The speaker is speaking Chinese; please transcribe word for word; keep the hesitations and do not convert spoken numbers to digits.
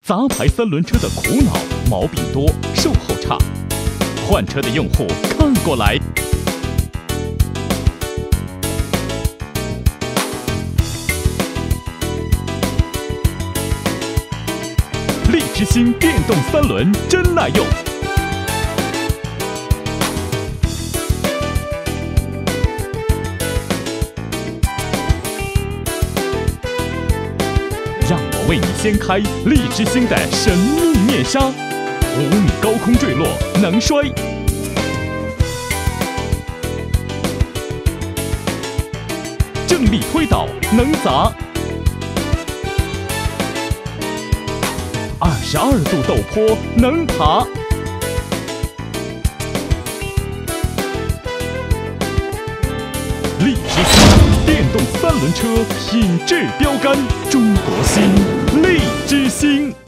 杂牌三轮车的苦恼，毛病多，售后差。换车的用户看过来。力之星电动三轮真耐用。让我为你掀开力之星的神秘面纱，五米高空坠落能摔，正力推倒能砸，二十二度陡坡能爬。力之星电动三轮车品质标杆，中国新力之星。